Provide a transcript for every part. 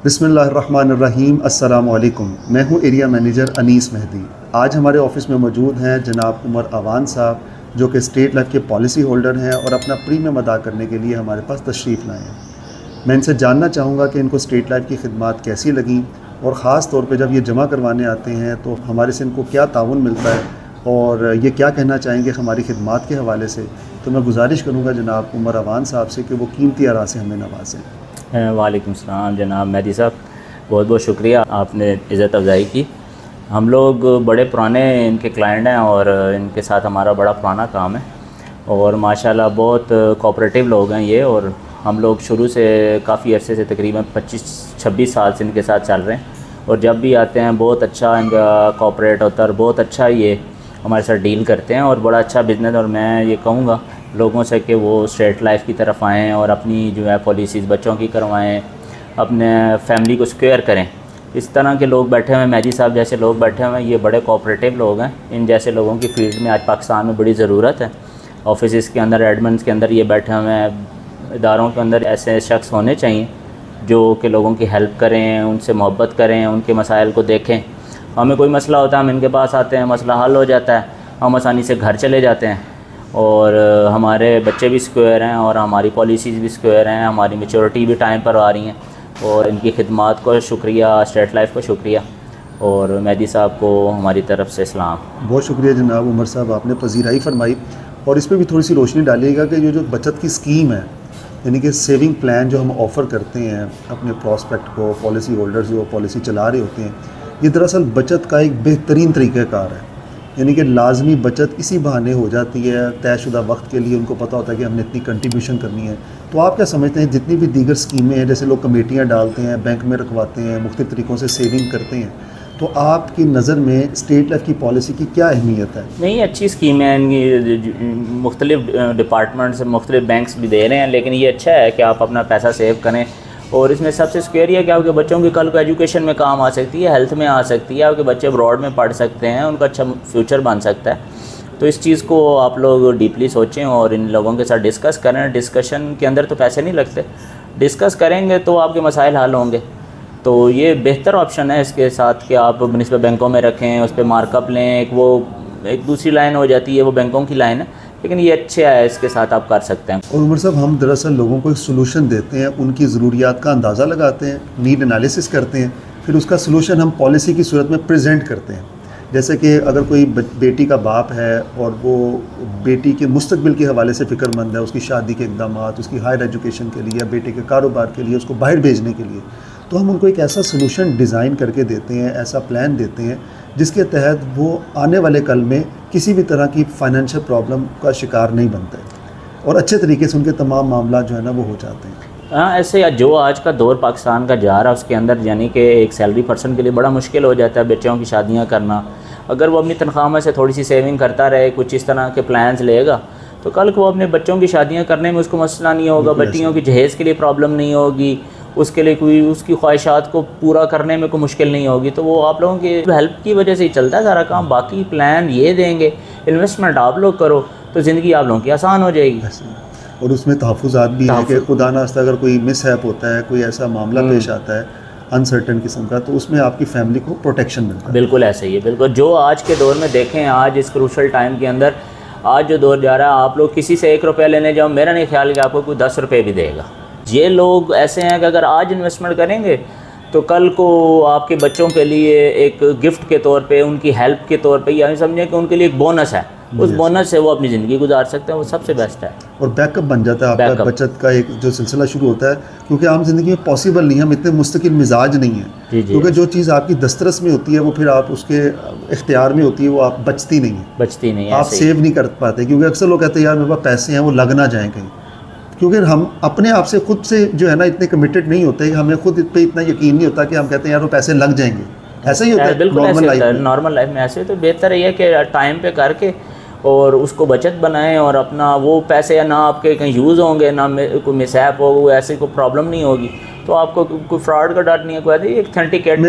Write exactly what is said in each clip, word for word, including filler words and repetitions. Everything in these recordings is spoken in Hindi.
बिस्मिल्लाहिर्रहमानिर्रहीम। अस्सलामु अलैकुम। मैं हूं एरिया मैनेजर अनीस मेहदी। आज हमारे ऑफ़िस में मौजूद हैं जनाब उमर अवान साहब, जो कि स्टेट लाइफ के पॉलिसी होल्डर हैं और अपना प्रीमियम अदा करने के लिए हमारे पास तशरीफ़ लाए हैं। मैं इनसे जानना चाहूँगा कि इनको स्टेट लाइफ की खिदमत कैसी लगीं और ख़ास तौर पे जब ये जमा करवाने आते हैं तो हमारे से इनको क्या ताउन मिलता है और ये क्या कहना चाहेंगे हमारी खिदमत के हवाले से। तो मैं गुजारिश करूँगा जनाब उमर अवान साहब से कि वो कीमती आरा से हमें नवाजें। वालेकुम सलाम जनाब मेहदी साहब, बहुत बहुत शुक्रिया, आपने इज़्ज़त अफ़ज़ाई की। हम लोग बड़े पुराने इनके क्लाइंट हैं और इनके साथ हमारा बड़ा पुराना काम है और माशाल्लाह बहुत कोऑपरेटिव लोग हैं ये। और हम लोग शुरू से काफ़ी अरसे से तकरीबन पच्चीस छब्बीस साल से इनके साथ चल रहे हैं और जब भी आते हैं बहुत अच्छा इनका कोऑपरेट होता है और बहुत अच्छा ये हमारे साथ डील करते हैं और बड़ा अच्छा बिज़नेस। और मैं ये कहूँगा लोगों से कि वो स्टेट लाइफ की तरफ आएँ और अपनी जो है पॉलिसीज़ बच्चों की करवाएँ, अपने फैमिली को सिक्योर करें। इस तरह के लोग बैठे हुए हैं, मेहदी साहब जैसे लोग बैठे हुए हैं, ये बड़े कोऑपरेटिव लोग हैं। इन जैसे लोगों की फील्ड में आज पाकिस्तान में बड़ी ज़रूरत है। ऑफिस के अंदर, एडमिन्स के अंदर ये बैठे हुए हैं। इदारों के अंदर ऐसे शख्स होने चाहिए जो कि लोगों की हेल्प करें, उनसे मोहब्बत करें, उनके मसाइल को देखें। हमें कोई मसला होता है हम इनके पास आते हैं, मसला हल हो जाता है, हम आसानी से घर चले जाते हैं और हमारे बच्चे भी सिक्योर हैं और हमारी पॉलिसीज़ भी सिक्योर हैं, हमारी मैच्योरिटी भी टाइम पर आ रही हैं। और इनकी खिदमत को शुक्रिया, स्टेट लाइफ को शुक्रिया और मेहदी साहब को हमारी तरफ से सलाम। बहुत शुक्रिया जनाब उमर साहब, आपने पजीराई फरमाई। और इस पर भी थोड़ी सी रोशनी डालिएगा कि ये जो बचत की स्कीम है, यानी कि सेविंग प्लान जो हम ऑफ़र करते हैं अपने प्रॉस्पेक्ट को, पॉलिसी होल्डर्स जो पॉलिसी चला रहे होते हैं, ये दरअसल बचत का एक बेहतरीन तरीक़ाकार है। यानी कि लाजमी बचत इसी बहाने हो जाती है, तयशुदा वक्त के लिए उनको पता होता है कि हमने इतनी कंट्रीब्यूशन करनी है। तो आप क्या समझते हैं जितनी भी दीगर स्कीमें हैं, जैसे लोग कमेटियाँ डालते हैं, बैंक में रखवाते हैं, मुख्तलिफ़ तरीक़ों से सेविंग करते हैं, तो आपकी नज़र में स्टेट लाइफ की पॉलिसी की क्या अहमियत है? नहीं, अच्छी स्कीम है इनकी, मुख्तलिफ डिपार्टमेंट्स, मुख्तलिफ बैंक्स भी दे रहे हैं, लेकिन ये अच्छा है कि आप अपना पैसा सेव करें। और इसमें सबसे सिक्योर है कि आपके बच्चों की कल को एजुकेशन में काम आ सकती है, हेल्थ में आ सकती है, आपके बच्चे अब्रॉड में पढ़ सकते हैं, उनका अच्छा फ्यूचर बन सकता है। तो इस चीज़ को आप लोग डीपली सोचें और इन लोगों के साथ डिस्कस करें। डिस्कशन के अंदर तो पैसे नहीं लगते, डिस्कस करेंगे तो आपके मसाइल हल होंगे। तो ये बेहतर ऑप्शन है इसके साथ कि आप बनिस्बत बैंकों में रखें, उस पर मार्कअप लें। एक वो एक दूसरी लाइन हो जाती है, वो बैंकों की लाइन है, लेकिन ये अच्छे है, इसके साथ आप कर सकते हैं। और उमर साहब, हम दरअसल लोगों को एक सोल्यूशन देते हैं, उनकी ज़रूरियात का अंदाज़ा लगाते हैं, नीड एनालिसिस करते हैं, फिर उसका सोल्यूशन हम पॉलिसी की सूरत में प्रेजेंट करते हैं। जैसे कि अगर कोई बेटी का बाप है और वो बेटी के मुस्तकबिल के हवाले से फ़िक्रमंद है, उसकी शादी के इक़दाम, उसकी हायर एजुकेशन के लिए या बेटे के कारोबार के लिए, उसको बाहर भेजने के लिए, तो हम उनको एक ऐसा सोल्यूशन डिज़ाइन करके देते हैं, ऐसा प्लान देते हैं जिसके तहत वो आने वाले कल में किसी भी तरह की फ़ाइनेंशियल प्रॉब्लम का शिकार नहीं बनते और अच्छे तरीके से उनके तमाम मामला जो है ना वो हो जाते हैं। हाँ, ऐसे जो आज का दौर पाकिस्तान का जा रहा है उसके अंदर यानी कि एक सैलरी पर्सन के लिए बड़ा मुश्किल हो जाता है बच्चों की शादियाँ करना। अगर वो अपनी तनख्वाह में से थोड़ी सी सेविंग करता रहे, कुछ इस तरह के प्लान्स लेगा, तो कल को वो अपने बच्चों की शादियाँ करने में उसको मसला नहीं होगा, बच्चियों की जहेज़ के लिए प्रॉब्लम नहीं होगी, उसके लिए कोई उसकी ख्वाहिशात को पूरा करने में कोई मुश्किल नहीं होगी। तो वो आप लोगों की हेल्प की वजह से ही चलता है सारा काम। बाकी प्लान ये देंगे, इन्वेस्टमेंट आप लोग करो तो ज़िंदगी आप लोगों की आसान हो जाएगी। और उसमें तहफ़्फ़ुज़ात भी है कि खुदा नास्ता अगर कोई मिसहैप होता है, कोई ऐसा मामला पेश आता है अनसर्टन किस्म का, तो उसमें आपकी फैमिली को प्रोटेक्शन मिलता है। बिल्कुल ऐसा ही है, बिल्कुल। जो आज के दौर में देखें, आज इस क्रूशल टाइम के अंदर आज जो दौर जा रहा है, आप लोग किसी से एक रुपया लेने जाओ, मेरा नहीं ख्याल कि आपको कोई दस रुपये भी देगा। ये लोग ऐसे हैं कि अगर आज इन्वेस्टमेंट करेंगे तो कल को आपके बच्चों के लिए एक गिफ्ट के तौर पे, उनकी हेल्प के तौर पे, यानी समझें कि उनके लिए एक बोनस है, उस बोनस से वो अपनी ज़िंदगी गुजार सकते हैं, वो सबसे बेस्ट है। और बैकअप बन जाता है आपका, बचत का एक जो सिलसिला शुरू होता है, क्योंकि आम ज़िंदगी में पॉसिबल नहीं है, हम इतने मुस्तकिल मिजाज नहीं है, क्योंकि जो चीज़ आपकी दस्तरस में होती है वो फिर आप उसके इख्तियार में होती है, वो आप बचती नहीं है, बचती नहीं है, आप सेव नहीं कर पाते। क्योंकि अक्सर लोग कहते हैं यार मेरे पास पैसे हैं, वो लग ना जाएँ कहीं, क्योंकि हम अपने आप से खुद से जो है ना इतने कमिटेड नहीं होते, हमें खुद पे इतना यकीन नहीं होता कि हम कहते हैं यार वो पैसे लग जाएंगे। ऐसा ही होता है नॉर्मल लाइफ में। नॉर्मल लाइफ में ऐसे तो बेहतर है कि टाइम पे करके और उसको बचत बनाएं और अपना वो पैसे या ना आपके कहीं यूज़ होंगे, ना कोई मिसहैप हो, ऐसी कोई प्रॉब्लम नहीं होगी, तो आपको कोई फ्रॉड का डर नहीं है। कोई एक ऑथेंटिकेट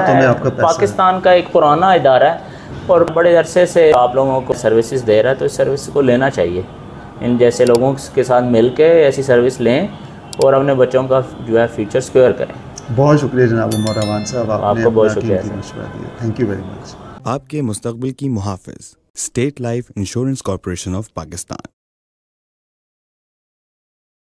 पाकिस्तान का एक पुराना इदारा है और बड़े अरसे से आप लोगों को सर्विसेज दे रहा है, तो इस सर्विस को लेना चाहिए। इन जैसे लोगों के साथ मिल के ऐसी सर्विस लें और अपने बच्चों का जो है फ्यूचर सिक्योर करें। बहुत शुक्रिया जनाब उमर रहमान साहब, आपने आपको बहुत अपना शुक्रिया कीमती मशवरा दिया। Thank you very much. आपके मुस्तकबिल की मुहाफ़िज़, State Life Insurance Corporation of Pakistan.